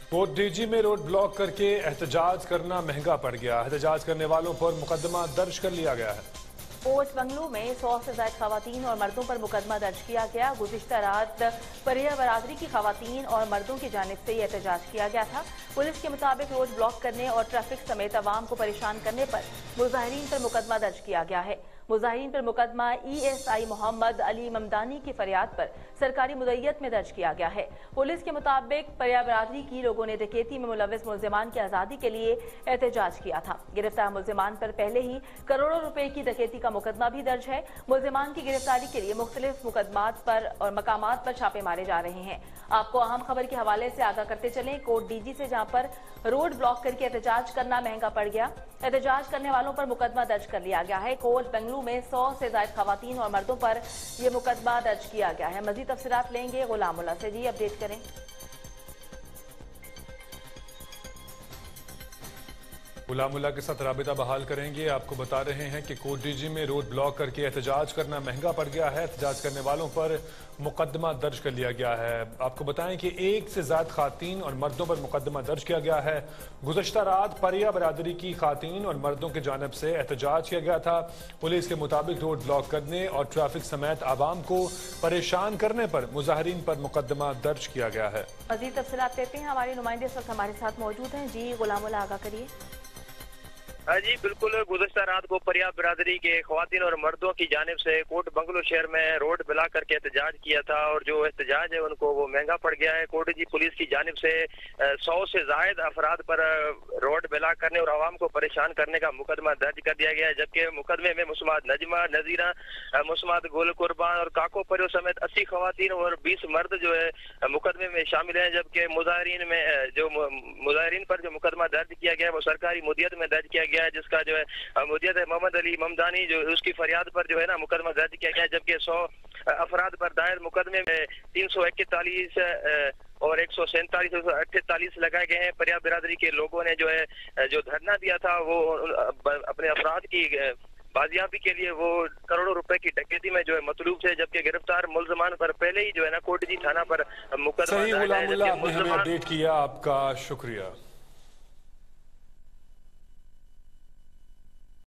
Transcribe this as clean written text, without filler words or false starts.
Coat Diji में road block करके एहतजाज करना महंगा पड़ गया। एहतजाज करने वालों पर मुकदमा दर्ज कर लिया गया है। कोट बंगलू में 100 से ज्यादा खवातीन और मर्दों पर मुकदमा दर्ज किया गया। गुज़िश्ता रात परिया बरादरी की खवातीन और मर्दों की जानिब से यह एहतजाज किया गया था। पुलिस के मुताबिक रोड ब्लॉक करने और ट्रैफिक समेत आवाम को परेशान करने पर मुजाहिरीन पर मुकदमा दर्ज किया गया है। मुजाहिरीन पर मुकदमा ESI मोहम्मद अली ममदानी की फरियाद पर सरकारी मुद्दत में दर्ज किया गया है। पुलिस के मुताबिक परिया बरादरी की लोगों ने डकैती में मुलविस मुल्जिमान की आज़ादी के लिए एहतजाज किया था। गिरफ्तार मुल्जिमान पर पहले ही करोड़ों रुपए की डकैती का मुकदमा भी दर्ज है। मुल्जिमान की गिरफ्तारी के लिए मुख्तलिफ मुकदमात पर और मकामात पर छापे मारे जा रहे हैं। आपको अहम खबर के हवाले से आगाह करते चलें। कोट DG से जहां पर रोड ब्लॉक करके एहतजाज करना महंगा पड़ गया, एहतजाज करने वालों पर मुकदमा दर्ज कर लिया गया है। कोट बंगलू में 100 से ज्यादा खवातीन और मर्दों पर यह मुकदमा दर्ज किया गया है। मजीद तफसीलात लेंगे गुलामुल्लाह से। जी अपडेट करें। गुलामुल्लाह के साथ राबिता बहाल करेंगे। आपको बता रहे हैं कि कोट डीजी में रोड ब्लॉक करके एहतजाज करना महंगा पड़ गया है। एहतजाज करने वालों पर मुकदमा दर्ज कर लिया गया है। आपको बताएं कि 1 से ज्यादा खातीन और मर्दों पर मुकदमा दर्ज किया गया है। गुज़श्ता रात परिया बरादरी की खातीन और मर्दों की जानिब से एहतजाज किया गया था। पुलिस के मुताबिक रोड ब्लॉक करने और ट्रैफिक समेत आवाम को परेशान करने पर मुजाहिरीन पर मुकदमा दर्ज किया गया है। मजीद तफसीलात देते हैं, हमारे नुमाइंदे इस वक्त हमारे साथ मौजूद हैं। जी गुलामुल्लाह आगाह करिए। जी बिल्कुल, गुज़श्ता रात को परिया बिरादरी के खवातीन और मर्दों की जानिब से कोट बंगलो शहर में रोड बिला करके एहतजाज किया था और जो एहतजाज है उनको वो महंगा पड़ गया है। कोट जी पुलिस की जानिब से 100 से जायद अफराद पर रोड बिला करने और आवाम को परेशान करने का मुकदमा दर्ज कर दिया गया है। जबकि मुकदमे में मुस्मात नजमा, नजीरा, मुस्मात गुल कुर्बान और काको परियो समेत 80 खवातीन और 20 मर्द जो है मुकदमे में शामिल हैं। जबकि मुजाहिरीन पर जो मुकदमा दर्ज किया गया है वो सरकारी मुद्दत में दर्ज किया गया है, जिसका जो है मुद्दत है मोहम्मद अली ममदानी, जो उसकी फरियाद पर जो है ना मुकदमा दर्ज किया गया है। जबकि 100 अफराद पर दायर मुकदमे में 341 और 147 148 लगाए गए हैं। परिया बिरादरी के लोगों ने जो है जो धरना दिया था वो अपने अफराद की बाजियाबी के लिए वो करोड़ों रुपए की डकैती में जो है मतलूब थे। जबकि गिरफ्तार मुल्जिमान पर पहले ही जो है ना कोट जी थाना पर मुकदमा सही गुलामुल्लाह, आपने हमें अपडेट किया, आपका शुक्रिया।